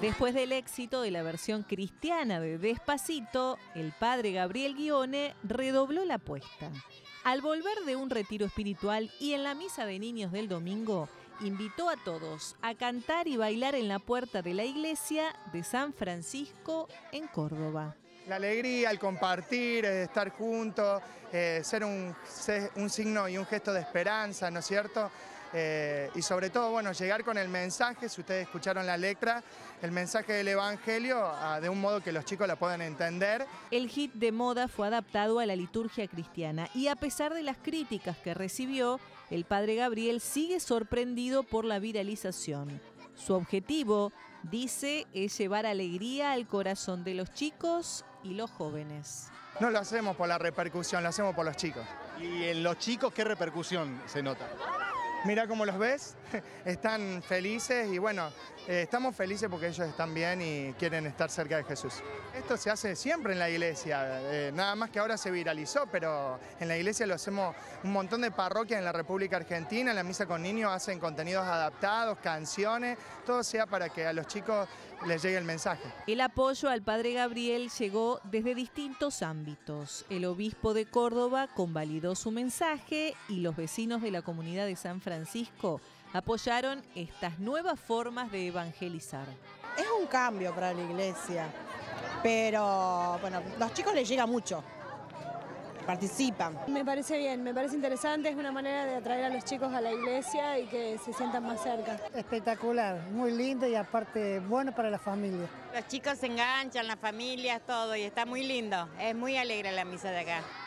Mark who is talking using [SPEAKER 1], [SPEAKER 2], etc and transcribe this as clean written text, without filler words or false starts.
[SPEAKER 1] Después del éxito de la versión cristiana de Despacito, el padre Gabriel Guione redobló la apuesta. Al volver de un retiro espiritual y en la misa de niños del domingo, invitó a todos a cantar y bailar en la puerta de la iglesia de San Francisco en Córdoba.
[SPEAKER 2] La alegría, el compartir, estar juntos, ser un signo y un gesto de esperanza, ¿no es cierto? Y sobre todo, bueno, llegar con el mensaje, si ustedes escucharon la letra, el mensaje del Evangelio de un modo que los chicos la puedan entender.
[SPEAKER 1] El hit de moda fue adaptado a la liturgia cristiana y a pesar de las críticas que recibió, el padre Gabriel sigue sorprendido por la viralización. Su objetivo, dice, es llevar alegría al corazón de los chicos y los jóvenes.
[SPEAKER 2] No lo hacemos por la repercusión, lo hacemos por los chicos.
[SPEAKER 3] ¿Y en los chicos qué repercusión se nota?
[SPEAKER 2] Mira cómo los ves, están felices y bueno, estamos felices porque ellos están bien y quieren estar cerca de Jesús. Esto se hace siempre en la iglesia, nada más que ahora se viralizó, pero en la iglesia lo hacemos un montón de parroquias en la República Argentina, en la misa con niños hacen contenidos adaptados, canciones, todo sea para que a los chicos les llegue el mensaje.
[SPEAKER 1] El apoyo al padre Gabriel llegó desde distintos ámbitos. El obispo de Córdoba convalidó su mensaje y los vecinos de la comunidad de San Francisco apoyaron estas nuevas formas de evangelizar.
[SPEAKER 4] Es un cambio para la iglesia, pero bueno, los chicos les llega mucho, participan.
[SPEAKER 5] Me parece bien, me parece interesante, es una manera de atraer a los chicos a la iglesia y que se sientan más cerca.
[SPEAKER 6] Espectacular, muy lindo y aparte bueno para la familia.
[SPEAKER 7] Los chicos se enganchan, las familias, todo, y está muy lindo, es muy alegre la misa de acá.